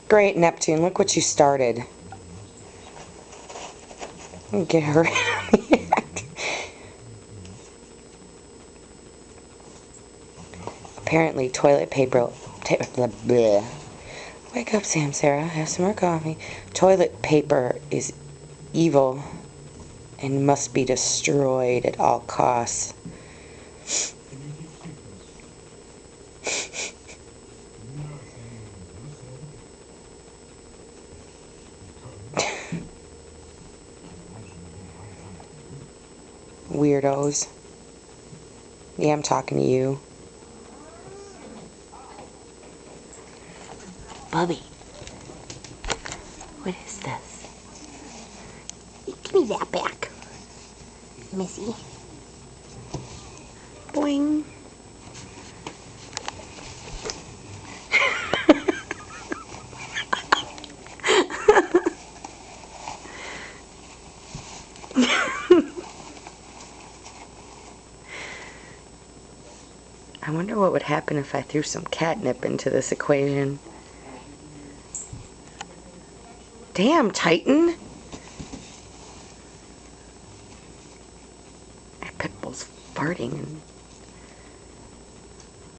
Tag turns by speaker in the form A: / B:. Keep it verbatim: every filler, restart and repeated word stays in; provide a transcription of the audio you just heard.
A: Great, Neptune, look what you started. Get her out of the act. Apparently, toilet paper... Ta blah, blah. Wake up, Sam, Sarah. Have some more coffee. Toilet paper is evil and must be destroyed at all costs. Weirdos. Yeah, I'm talking to you. Bubby. What is this? Give me that back, Missy. Boing. I wonder what would happen if I threw some catnip into this equation. Damn, Titan! That pit bull's farting and